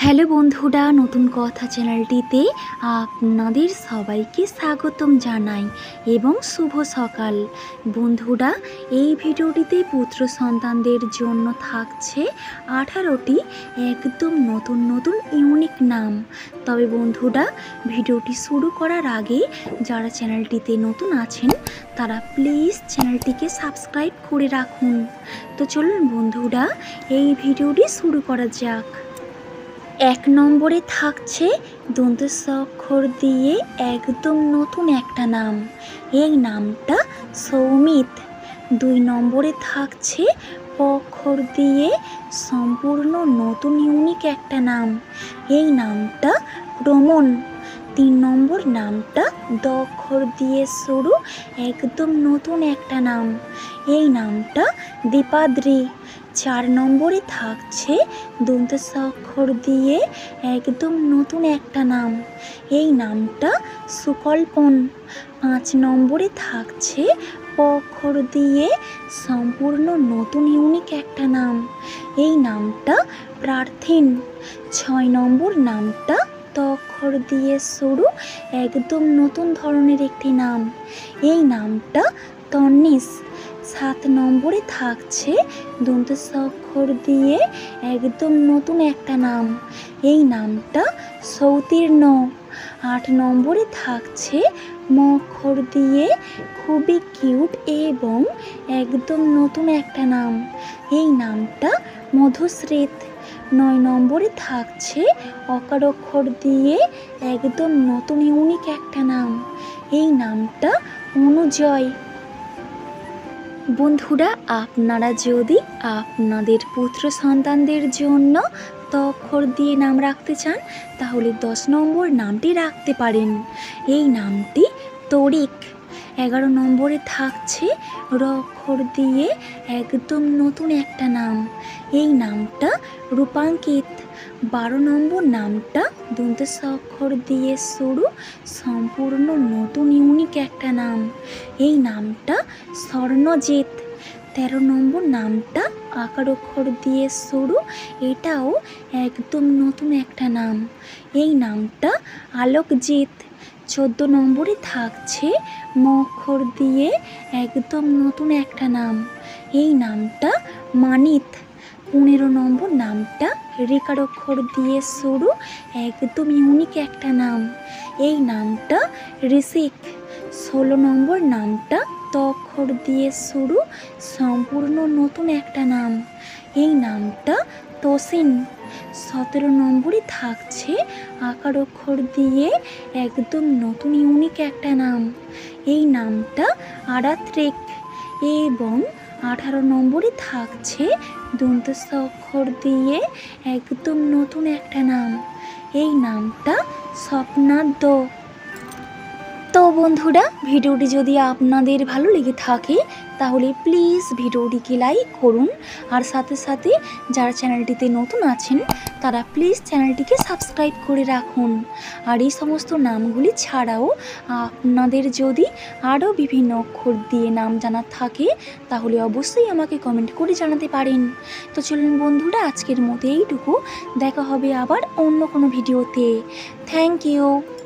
Hello বন্ধুরা, নতুন কথা চ্যানেলটিতে আপনাদের সবাইকে স্বাগতম জানাই এবং শুভ সকাল। বন্ধুরা, এই ভিডিওটিতে পুত্র সন্তানদের জন্য থাকছে 18টি একদম নতুন নতুন ইউনিক নাম। তবে বন্ধুরা, ভিডিওটি শুরু করার আগে যারা চ্যানেলটিতে নতুন আছেন তারা প্লিজ চ্যানেলটিকে সাবস্ক্রাইব করে রাখুন। তো চলুন বন্ধুরা, এই ভিডিওটি শুরু করা যাক। 1 নম্বরে থাকছে দন্ত স অক্ষর দিয়ে একদম নতুন একটা নাম, এই নামটা সৌমিত। 2 নম্বরে থাকছে প অক্ষর দিয়ে সম্পূর্ণ নতুন ইউনিক একটা নাম, এই নামটা রমন। 3 নম্বর নামটা দ অক্ষর দিয়ে শুরু একদম নতুন একটা নাম, এই নামটা দীপাদ্রি। 4 নম্বরে থাকছে দন্ত স অক্ষর দিয়ে একদম নতুন একটা নাম, এই নামটা সুকল্পন। 5 নম্বরে থাকছে প অক্ষর দিয়ে সম্পূর্ণ নতুন ইউনিক একটা নাম, এই নামটা প্রার্থিন। 6 নম্বর নামটা ত অক্ষর দিয়ে শুরু একদম নতুন ধরনের একটি নাম, এই নামটা তন্নিস। 7 নম্বরে থাকছে দন্ত স অক্ষর দিয়ে একদম নতুন একটা নাম, এই নামটা সৌতীর্ণ। 8 নম্বরে থাকছে ম অক্ষর দিয়ে খুবই কিউট এবং একদম নতুন একটা নাম, এই নামটা মধুস্মৃত। 9 নম্বরে থাকছে অকার অক্ষর দিয়ে একদম নতুন ইউনিক একটা নাম, এই নামটা অনুজয়। বন্ধুরা, আপনারা যদি আপনাদের পুত্র সন্তানদের জন্য ত অক্ষর দিয়ে নাম রাখতে চান তাহলে 10 নম্বর নামটি রাখতে পারেন, এই নামটি তরিক। 11 নম্বরে থাকছে র অক্ষর দিয়ে একদম নতুন একটা নাম, এই নামটা রূপাঙ্কিত। 12 নম্বর নামটা দন্ত স অক্ষর দিয়ে শুরু সম্পূর্ণ নতুন ইউনিক একটা নাম, এই নামটা স্বর্ণজিৎ। 13 নম্বর নামটা আকার অক্ষর দিয়ে শুরু, এটাও একদম নতুন একটা নাম, এই নামটা আলোকজিৎ। 14 নম্বরে থাকছে ম অক্ষর দিয়ে একদম নতুন একটা নাম, এই নামটা মানিত। 15 নম্বর নামটা রেকার অক্ষর দিয়ে শুরু একদম ইউনিক একটা নাম, এই নামটা ঋষিক। 16 নম্বর নামটা ত অক্ষর দিয়ে শুরু সম্পূর্ণ নতুন একটা নাম, এই নামটা তোসিন। 17 নম্বরে থাকছে আকার অক্ষর দিয়ে একদম নতুন ইউনিক একটা নাম, এই নামটা আরাত্রিক। এবং 18 নম্বরে থাকছে দন্ত স অক্ষর দিয়ে একদম নতুন একটা নাম, এই নামটা স্বপ্নাদ্য। তো বন্ধুরা, ভিডিওটি যদি আপনাদের ভালো লেগে থাকে তাহলে প্লিজ ভিডিওটিকে লাইক করুন, আর সাথে সাথে যারা চ্যানেলটিতে নতুন আছেন তারা প্লিজ চ্যানেলটিকে সাবস্ক্রাইব করে রাখুন। আর এই সমস্ত নামগুলি ছাড়াও আপনাদের যদি আরও বিভিন্ন অক্ষর দিয়ে নাম জানার থাকে তাহলে অবশ্যই আমাকে কমেন্ট করে জানাতে পারেন। তো চলুন বন্ধুরা, আজকের মতো এইটুকু, দেখা হবে আবার অন্য কোনো ভিডিওতে। Thank you.